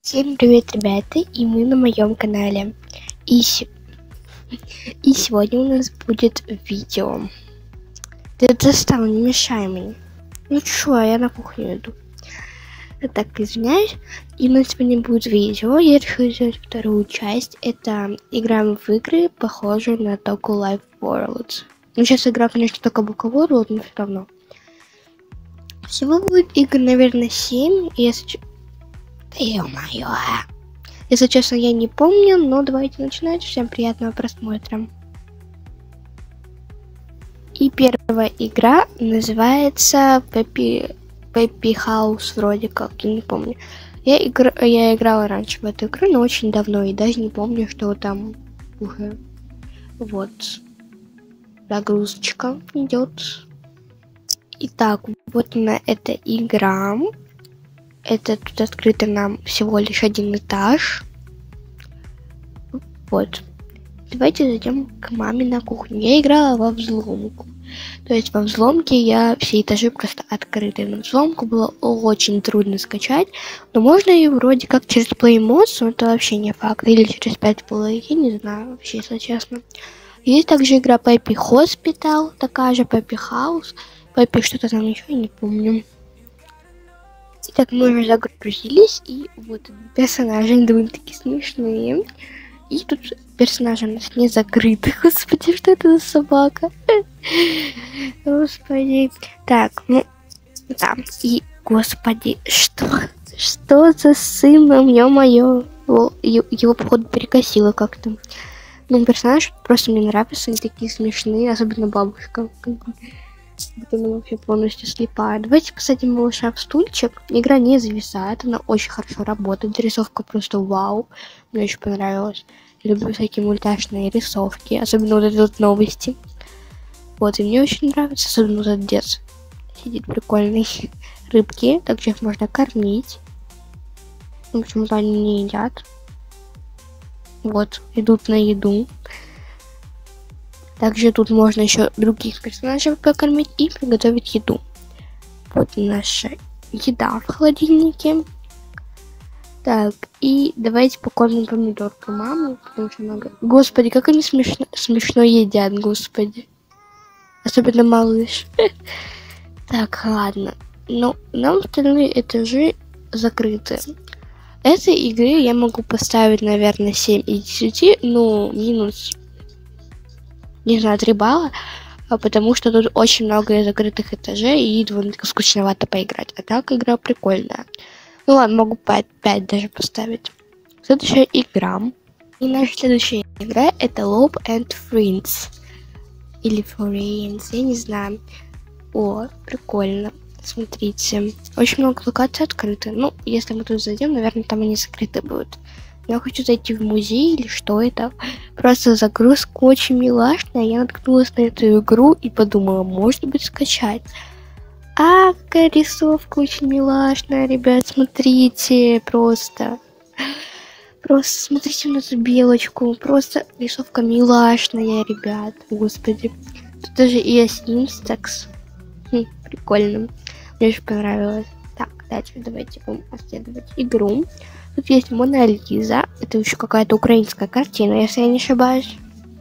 Всем привет, ребята, и мы на моем канале. И сегодня у нас будет видео. Ты достал, не мешай мне. Ну чё, я на кухню иду. Так, извиняюсь. И у нас сегодня будет видео. Я решила сделать вторую часть. Это играем в игры, похожие на Toku Life World. Ну, сейчас игра, конечно, только Boku World, но все равно. Всего будет игр, наверное, 7. Ё-моё. Если честно, я не помню, но давайте начинать. Всем приятного просмотра. И первая игра называется Peppy House, вроде как, я не помню. Я играла раньше в эту игру, но очень давно, и даже не помню, что там уже. Вот. Загрузочка идет. Итак, вот она, эта игра. Это тут открыто нам всего лишь один этаж. Вот. Давайте зайдем к маме на кухню. Я играла во взломку. То есть во взломке все этажи просто открыты. Но взломку было очень трудно скачать. Но можно ее вроде как через PlayMods, но это вообще не факт. Или через 5 Play, я не знаю вообще, если честно. Есть также игра Peppy Hospital, такая же Peppy House. Peppy что-то там еще, я не помню. Итак, мы уже загрузились, и вот персонажи довольно-таки смешные. И тут персонажи у нас не закрыты. Господи, что это за собака? Господи. Так, ну, да. И, господи, что за сыном, ё-моё. Его, походу, перекосило как-то. Ну, персонажи просто мне нравятся, они такие смешные, особенно бабушка. Вот она вообще полностью слепая. Давайте посадим малыша в стульчик. Игра не зависает, она очень хорошо работает. Рисовка просто вау. Мне очень понравилось. Люблю всякие мультяшные рисовки, особенно вот эти вот новости. Вот, и мне очень нравится, особенно вот этот дед. Сидит прикольный. Рыбки, также их можно кормить. Но почему-то они не едят. Вот, идут на еду. Также тут можно еще других персонажей покормить и приготовить еду. Вот наша еда в холодильнике. Так, и давайте покормим помидорку маму, потому что она... Господи, как они смешно едят, господи. Особенно малыш. Так, ладно. Но нам остальные этажи закрыты. Этой игры я могу поставить, наверное, 7 из 10, ну, минус... не знаю, 3 балла, потому что тут очень много закрытых этажей и довольно-таки скучновато поиграть. А так игра прикольная. Ну ладно, могу 5 даже поставить. Следующая игра. И наша следующая игра это Loop and Friends. Или Friends, я не знаю. О, прикольно. Смотрите. Очень много локаций открыты. Ну, если мы тут зайдем, наверное, там они закрыты будут. Я хочу зайти в музей или что это. Просто загрузка очень милашная. Я наткнулась на эту игру и подумала, может быть, скачать. А, какая рисовка очень милашная, ребят. Смотрите, просто. Просто смотрите на эту белочку. Просто рисовка милашная, ребят. Господи. Тут даже и Инстакс. Прикольно. Мне очень понравилось. Так, дальше давайте будем обследовать игру. Тут есть Мона Лиза. Это еще какая-то украинская картина, если я не ошибаюсь.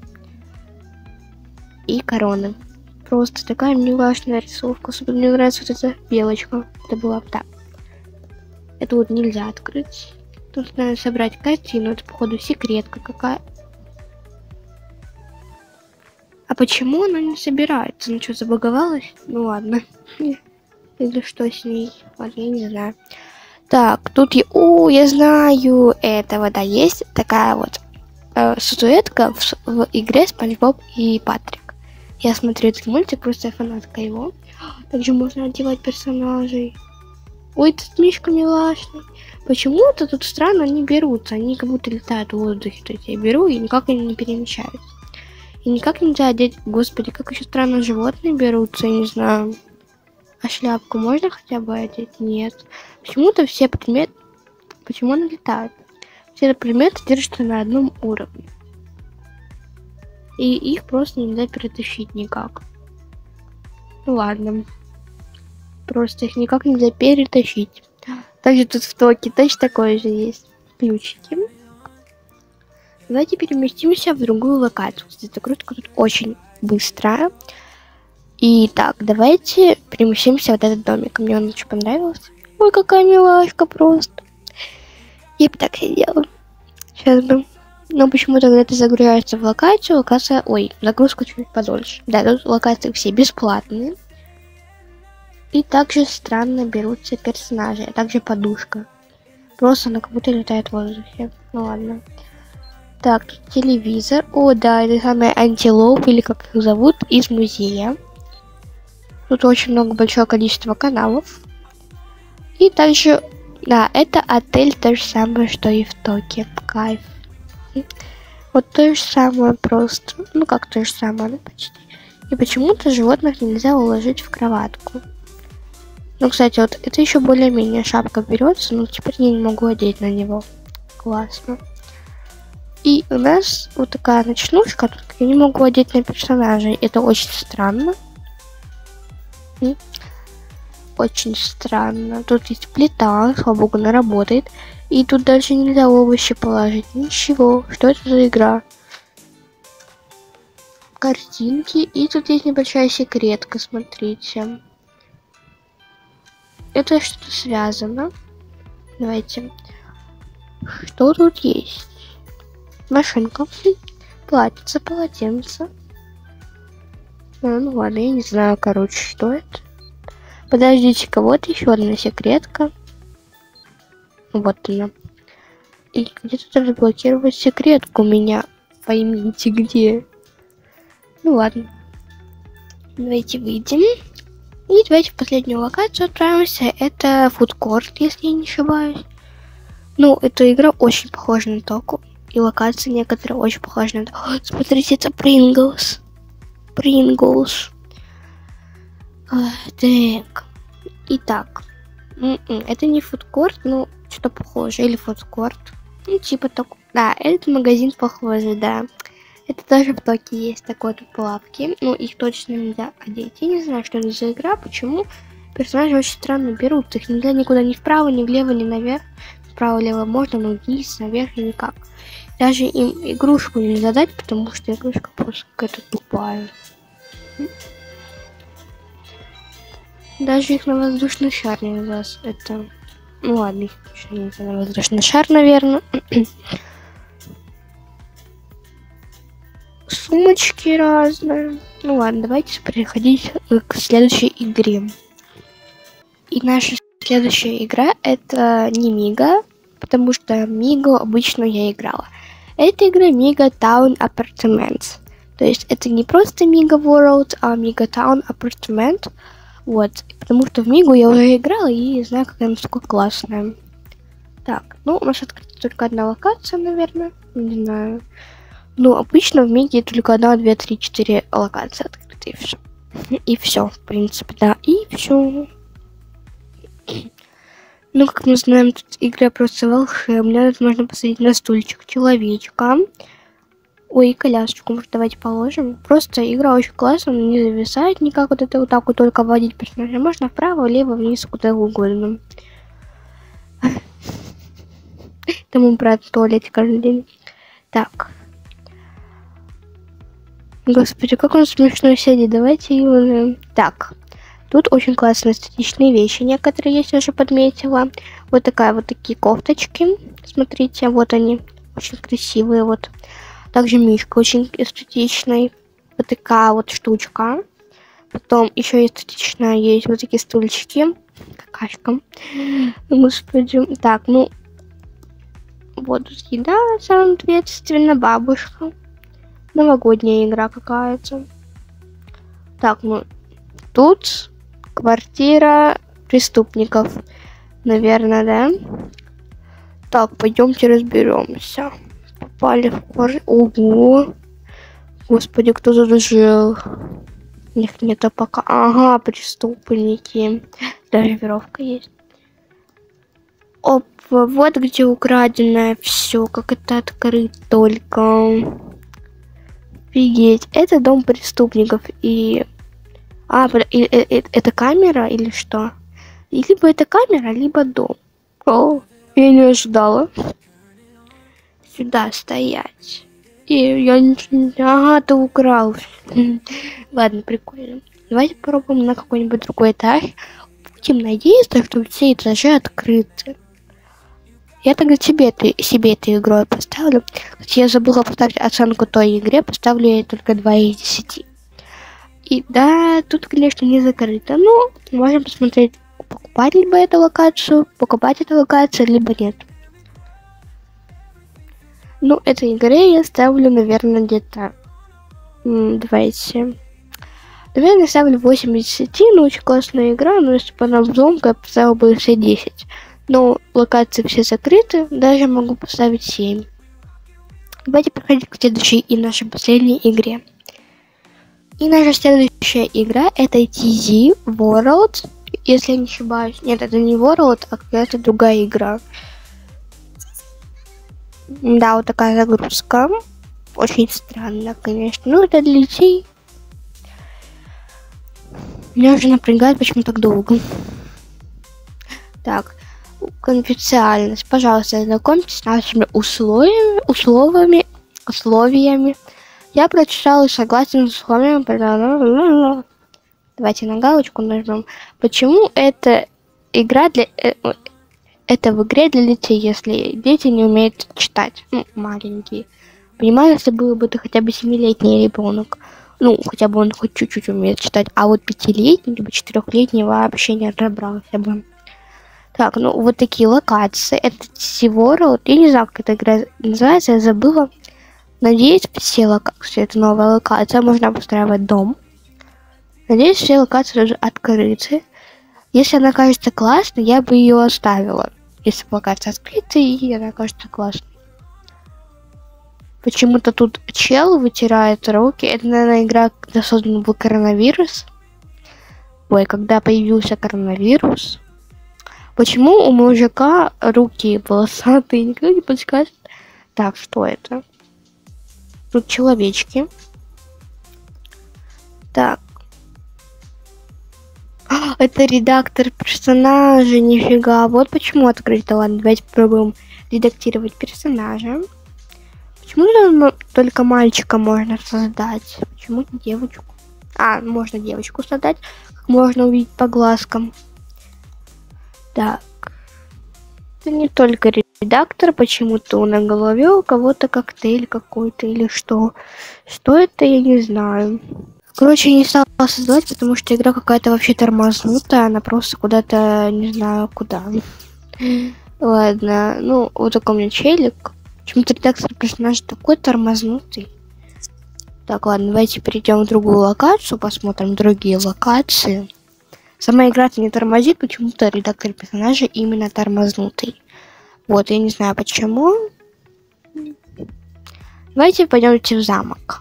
И короны. Просто такая милашная рисовка. Особенно мне нравится вот эта белочка. Это была так. Это вот нельзя открыть. Тут надо собрать картину. Это, походу, секретка какая. А почему она не собирается? Ну что, забаговалась? Ну ладно. Или что с ней? Ладно, я не знаю. Так, тут я знаю этого, да, есть такая вот статуэтка в игре Спанч Боб и Патрик. Я смотрю этот мультик, просто я фанатка его. Также можно одевать персонажей. Ой, этот мишка милашный. Почему-то тут странно они берутся, они как будто летают в воздухе. То есть я беру и никак они не перемещаются. И никак нельзя одеть, господи, как еще странно животные берутся, я не знаю. А шляпку можно хотя бы одеть? Нет. Почему-то все предметы... Почему они летают? Все предметы держатся на одном уровне. И их просто нельзя перетащить никак. Ну ладно. Просто их никак нельзя перетащить. Также тут в Токе точно такое же есть. Ключики. Давайте переместимся в другую локацию. Эта крутка тут очень быстрая. И так, давайте переместимся в вот этот домик. Мне он очень понравился. Ой, какая милашка просто. Я бы так сидела. Сейчас бы. Но почему-то, когда ты загружаешься в локацию, локация... Ой, загрузка чуть подольше. Да, тут локации все бесплатные. И также странно берутся персонажи, а также подушка. Просто она как будто летает в воздухе. Ну ладно. Так, тут телевизор. О, да, это самый антилоп, или как их зовут, из музея. Тут очень много, большое количество каналов. И также, да, это отель то же самое, что и в Токе. Кайф. Вот то же самое просто. Ну как то же самое, ну почти. И почему-то животных нельзя уложить в кроватку. Ну, кстати, вот это еще более-менее шапка берется, но теперь я не могу одеть на него. Классно. И у нас вот такая ночнушка, только я не могу одеть на персонажей. Это очень странно. Очень странно. Тут есть плита, слава богу, она работает. И тут даже нельзя овощи положить. Ничего. Что это за игра? Картинки. И тут есть небольшая секретка, смотрите. Это что-то связано. Давайте. Что тут есть? Машинка. Платьице, полотенце. Ну ладно, я не знаю, короче, что это. Подождите-ка, вот еще одна секретка. Вот она. И где-то разблокировать секретку у меня. Поймите, где. Ну ладно. Давайте выйдем. И давайте в последнюю локацию отправимся. Это фудкорт, если я не ошибаюсь. Ну, эта игра очень похожа на Току. И локации некоторые очень похожи на Току. Смотрите, это Принглс. Принглс. Так. Итак. Это не фудкорт, но что-то похоже. Или фудкорт. Ну, типа так. Да, этот магазин похожий, да. Это тоже в Токе есть такой тут плавки. Ну, их точно нельзя одеть. Я не знаю, что это за игра, почему персонажи очень странно берут. Их нельзя никуда ни вправо, ни влево, ни наверх. Вправо-лево можно, но вниз, наверх и никак. Даже им игрушку нельзя дать, потому что игрушка просто какая-то тупая. Даже их на воздушный шар нельзя. Это... Ну ладно, их точно нельзя на воздушный шар, наверное. Сумочки разные. Ну ладно, давайте переходить к следующей игре. И наша следующая игра это не Мига, потому что Мигу обычно я играла. Это игра Мига Town Apartments. То есть это не просто Мига World, а Мига Town Apartment. Вот, потому что в Мигу я уже играла и знаю, какая она такая классная. Так, ну у нас открыта только одна локация, наверное. Не знаю. Ну, обычно в Миге только 1, 2, 3, 4 локации открыты, и все. И все, в принципе, да, и все. Ну, как мы знаем, тут игра просто волшебная. Тут можно посадить на стульчик человечка. Ой, колясочку, может, давайте положим. Просто игра очень классная, она не зависает никак. Вот это вот так вот только вводить персонажа. Можно вправо, влево, вниз, куда угодно. Там мы про туалет каждый день. Так. Господи, как он смешно сидит. Давайте его... Так. Тут очень классные эстетичные вещи. Некоторые я уже подметила. Вот такая вот такие кофточки. Смотрите, вот они. Очень красивые. Вот. Также мишка очень эстетичный. Вот такая вот штучка. Потом еще эстетичная есть вот такие стульчики. Какашка. Господи. Так, ну. Вот тут еда, соответственно, бабушка. Новогодняя игра какая-то. Так, ну. Тут квартира преступников. Наверное, да? Так, пойдемте разберемся. Попали в квартиру. Ого! Господи, кто тут жил? Их нету пока. Ага, преступники. Даже веревка есть. Оп, вот где украденное все. Как это открыть только. Офигеть. Это дом преступников. И... это камера или что? Либо это камера, либо дом. О, я не ожидала. Сюда стоять. И я ничего не... Ага, ты украл. Ладно, прикольно. Давайте попробуем на какой-нибудь другой этаж. Будем надеяться, что все этажи открыты. Я тогда себе эту игру поставлю. Хотя я забыла поставить оценку той игре, поставлю ей только 2 из 10. И да, тут, конечно, не закрыто. Но можем посмотреть, покупать либо эту локацию, либо нет. Ну, этой игре я ставлю, наверное, где-то... Давайте... Наверное, ставлю 8 из 10, но очень классная игра, но если бы она взломка, я поставила бы все 10. Но локации все закрыты, даже могу поставить 7. Давайте переходить к следующей и нашей последней игре. И наша следующая игра это TZ World, если я не ошибаюсь. Нет, это не World, а какая-то другая игра. Да, вот такая загрузка. Очень странно, конечно. Ну, это для детей. Меня уже напрягает, почему так долго. Так, конфиденциальность. Пожалуйста, знакомьтесь с нашими условиями. Я прочитала и согласен с условиями. Давайте на галочку нажмем. Почему это игра для... Это в игре для детей, если дети не умеют читать. Ну, маленькие. Понимаю, если было бы ты хотя бы 7-летний ребенок. Ну, хотя бы он хоть чуть-чуть умеет читать. А вот 5-летний, либо 4-летний вообще не разобрался бы. Так, ну вот такие локации. Это World. Я не знаю, как эта игра называется, я забыла. Надеюсь, все локации. Это новая локация. Можно обустраивать дом. Надеюсь, все локации уже открыты. Если она кажется классной, я бы ее оставила. Если локация открыта, и она кажется классной. Почему-то тут чел вытирает руки. Это, наверное, игра, когда создан был коронавирус. Ой, когда появился коронавирус. Почему у мужика руки волосатые? Никто не подскажет. Так, что это? Тут человечки. Так. Это редактор персонажа, нифига. Вот почему открыто. Ладно, давайте попробуем редактировать персонажа. Почему только мальчика можно создать? Почему не девочку? А, можно девочку создать. Как можно увидеть по глазкам. Так. Это не только редактор. Почему-то на голове у кого-то коктейль какой-то или что. Что это, я не знаю. Короче, не стала создавать, потому что игра какая-то вообще тормознутая. Она просто куда-то, не знаю, куда. Ладно, ну, вот такой у меня челик. Почему-то редактор персонажа такой тормознутый. Так, ладно, давайте перейдем в другую локацию, посмотрим другие локации. Сама игра-то не тормозит, почему-то редактор персонажа именно тормознутый. Вот, я не знаю почему. Давайте пойдемте в замок.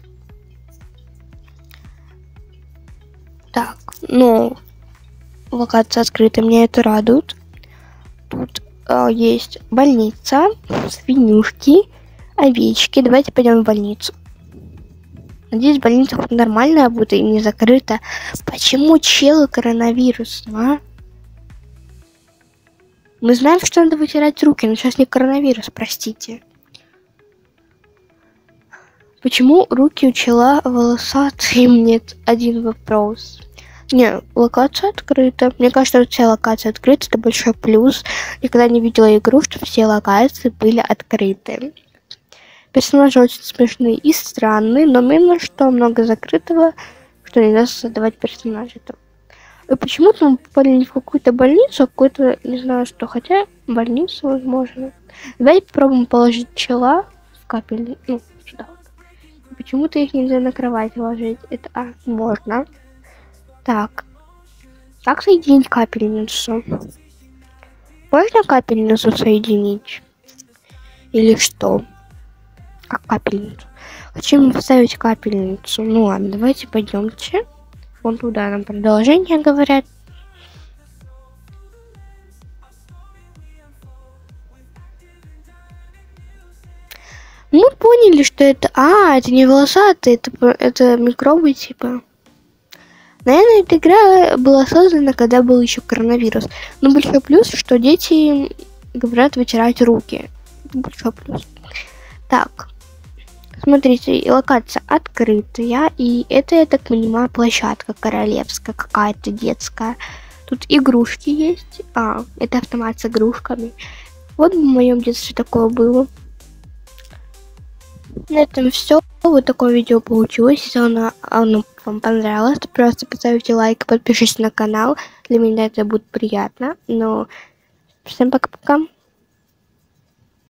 Так, ну, локация открыта, меня это радует. Тут есть больница, свинюшки, овечки. Давайте пойдем в больницу. Надеюсь, больница хоть нормальная будет и не закрыта. Почему челы коронавирус, а? Мы знаем, что надо вытирать руки, но сейчас не коронавирус, простите. Почему руки у чела волосатые? Нет, один вопрос. Не, локация открыта. Мне кажется, что все локации открыты, это большой плюс. Никогда не видела игру, что все локации были открыты. Персонажи очень смешные и странные, но минус, что много закрытого, что нельзя создавать персонажей. И почему-то мы попали не в какую-то больницу, а какую-то, не знаю что, хотя больницу возможно. Давайте попробуем положить чела в капель, ну, сюда вот. Почему-то их нельзя на кровать ложить. Это, можно. Так. Как соединить капельницу? Можно капельницу соединить? Или что? Как капельницу? Зачем поставить капельницу? Ну ладно, давайте пойдемте. Вон туда нам продолжение говорят. Мы поняли, что это... это не волосатые, это микробы типа. Наверное, эта игра была создана, когда был еще коронавирус. Но большой плюс, что дети говорят вытирать руки. Большой плюс. Так, смотрите, локация открытая, и это, я так понимаю, площадка королевская, какая-то детская. Тут игрушки есть. Это автомат с игрушками. Вот в моем детстве такое было. На этом все. Вот такое видео получилось. Если оно вам понравилось, то просто поставьте лайк и подпишитесь на канал. Для меня это будет приятно. Но всем пока-пока.